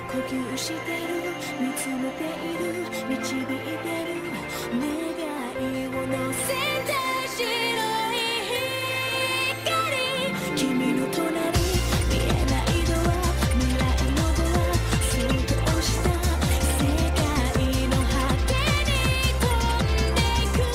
呼吸してる見つめている導いてる願いを乗せた白い光君の隣見えないドア未来のドアスッと押した世界の果てに飛んでいく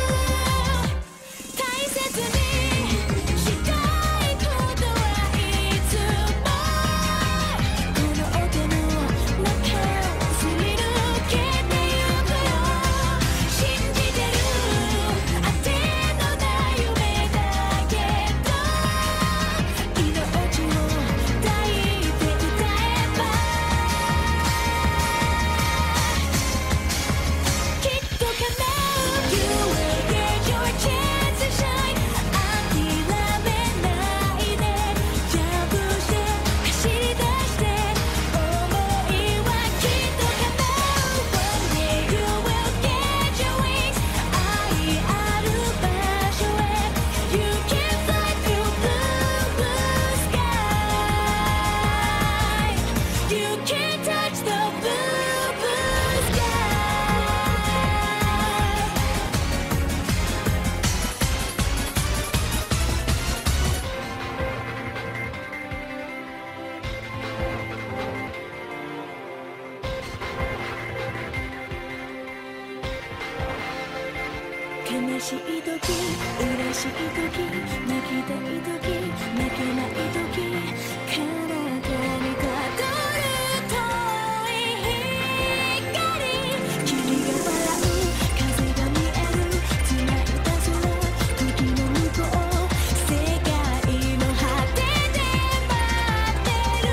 大切にしたいことはいつもこの手の中をすり抜けてゆくよ信じてる当てのない夢だけど命を抱いて歌えばきっと叶う You will get your chance to shine 諦めないでジャンプして走り出して想いはきっと叶う One day you will get your wings 愛ある場所へ You can fly through blue blue sky You can touch the blue blue sky 悲しい時嬉しい時泣きたい時泣けない時彼方にたどる遠い光君が笑う風が見える繋いだ空時の向こう世界の果てで待ってる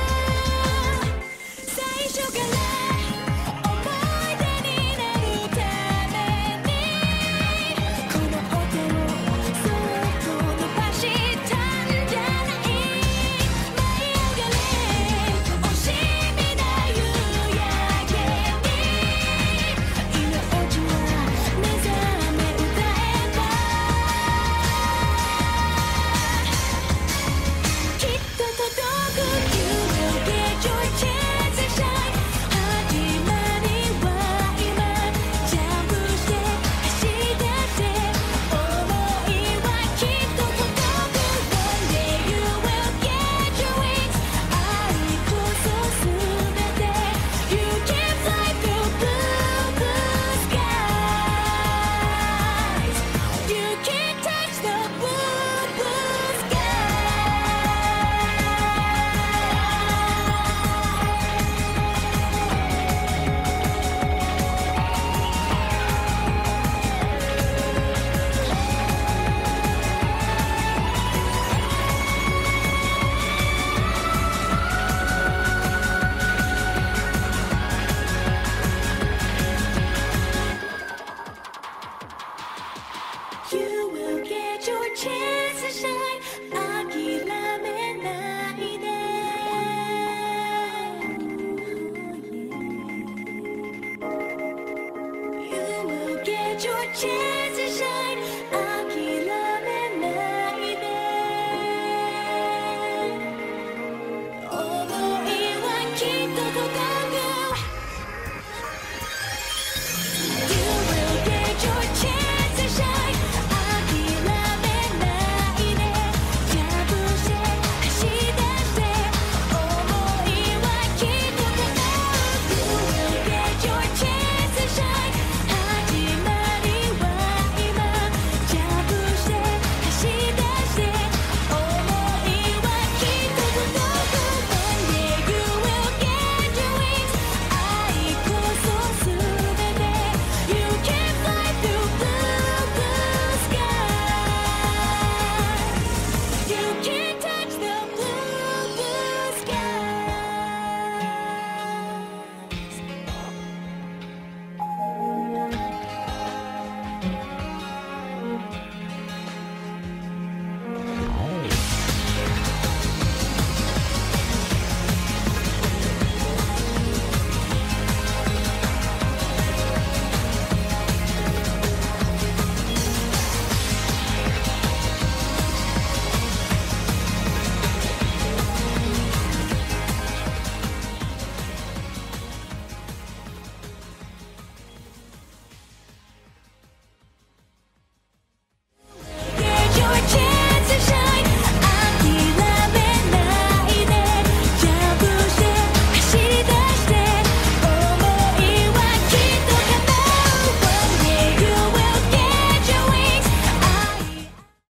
最初から思い出になるためにこの手をそっと伸ばしたんじゃない舞い上がれ惜しみな夕焼けに命は目覚め歌えばきっと届く You will get your chance to shine 始まりは今ジャンプして走り出して想いはきっと届く One day you will get your wings 愛こそ全て You can fly through blue blue skies You can touch the blue blue sky 'You will get your chance to shine 諦めないで You will get your chance to shine